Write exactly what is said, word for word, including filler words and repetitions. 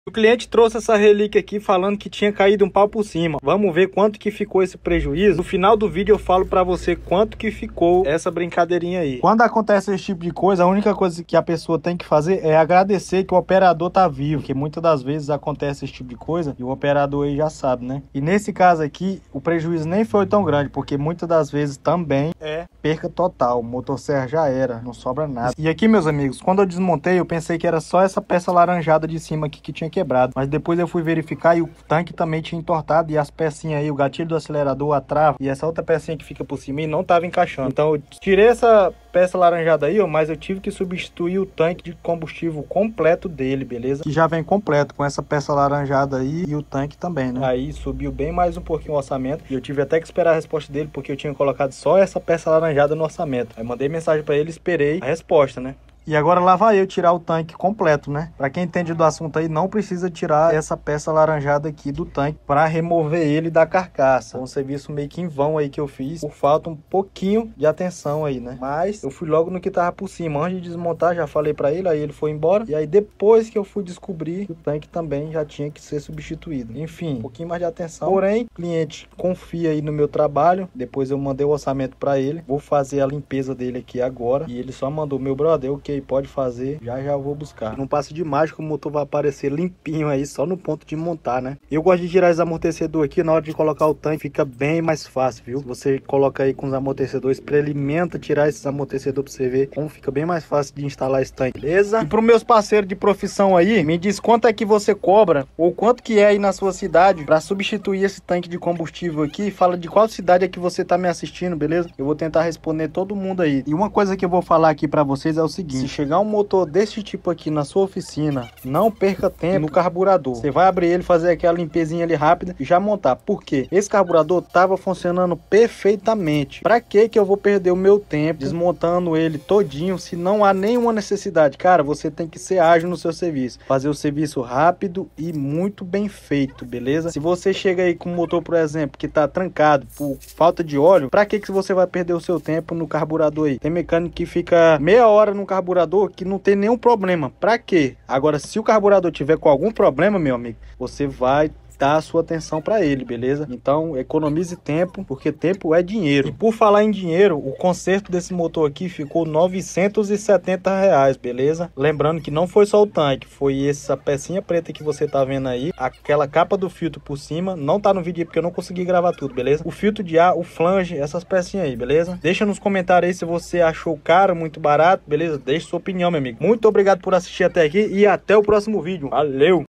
O cliente trouxe essa relíquia aqui falando que tinha caído um pau por cima. Vamos ver quanto que ficou esse prejuízo. No final do vídeo eu falo pra você quanto que ficou essa brincadeirinha aí. Quando acontece esse tipo de coisa, a única coisa que a pessoa tem que fazer é agradecer que o operador tá vivo. Porque muitas das vezes acontece esse tipo de coisa e o operador aí já sabe, né? E nesse caso aqui, o prejuízo nem foi tão grande, porque muitas das vezes também é perca total. O motosserra já era, não sobra nada. E aqui, meus amigos, quando eu desmontei, eu pensei que era só essa peça laranjada de cima aqui que tinha quebrado, mas depois eu fui verificar e o tanque também tinha entortado e as pecinhas aí, o gatilho do acelerador, a trava e essa outra pecinha que fica por cima e não tava encaixando. Então eu tirei essa peça laranjada aí, ó, mas eu tive que substituir o tanque de combustível completo dele, beleza? Que já vem completo com essa peça laranjada aí e o tanque também, né? Aí subiu bem mais um pouquinho o orçamento e eu tive até que esperar a resposta dele porque eu tinha colocado só essa peça laranjada no orçamento. Aí mandei mensagem para ele, esperei a resposta, né? E agora lá vai eu tirar o tanque completo, né? Pra quem entende do assunto aí, não precisa tirar essa peça laranjada aqui do tanque para remover ele da carcaça. Um serviço meio que em vão aí que eu fiz, por falta um pouquinho de atenção aí, né? Mas eu fui logo no que tava por cima. Antes de desmontar, já falei pra ele, aí ele foi embora. E aí depois que eu fui descobrir que o tanque também já tinha que ser substituído. Enfim, um pouquinho mais de atenção. Porém, o cliente confia aí no meu trabalho. Depois eu mandei o orçamento pra ele. Vou fazer a limpeza dele aqui agora. E ele só mandou, meu brother, o que pode fazer, já já vou buscar. Não passe de mágica, o motor vai aparecer limpinho aí, só no ponto de montar, né? Eu gosto de tirar esse amortecedor aqui, na hora de colocar o tanque, fica bem mais fácil, viu? Você coloca aí com os amortecedores, experimenta tirar esses amortecedores pra você ver como fica bem mais fácil de instalar esse tanque, beleza? E pros meus parceiros de profissão aí, me diz quanto é que você cobra, ou quanto que é aí na sua cidade, pra substituir esse tanque de combustível aqui. Fala de qual cidade é que você tá me assistindo, beleza? Eu vou tentar responder todo mundo aí. E uma coisa que eu vou falar aqui pra vocês é o seguinte: se chegar um motor desse tipo aqui na sua oficina, não perca tempo no carburador. Você vai abrir ele, fazer aquela limpezinha ali rápida e já montar. Por quê? Esse carburador tava funcionando perfeitamente. Pra que que eu vou perder o meu tempo desmontando ele todinho se não há nenhuma necessidade? Cara, você tem que ser ágil no seu serviço. Fazer o serviço rápido e muito bem feito, beleza? Se você chega aí com um motor, por exemplo, que tá trancado por falta de óleo, pra que que você vai perder o seu tempo no carburador aí? Tem mecânico que fica meia hora no carburador que não tem nenhum problema. Pra quê? Agora, se o carburador tiver com algum problema, meu amigo, você vai dar a sua atenção para ele, beleza? Então economize tempo, porque tempo é dinheiro. E por falar em dinheiro, o conserto desse motor aqui ficou novecentos e setenta reais, beleza? Lembrando que não foi só o tanque, foi essa pecinha preta que você tá vendo aí, aquela capa do filtro por cima, não tá no vídeo porque eu não consegui gravar tudo, beleza? O filtro de ar, o flange, essas pecinhas aí, beleza? Deixa nos comentários aí se você achou caro, muito barato, beleza? Deixa sua opinião, meu amigo. Muito obrigado por assistir até aqui e até o próximo vídeo. Valeu!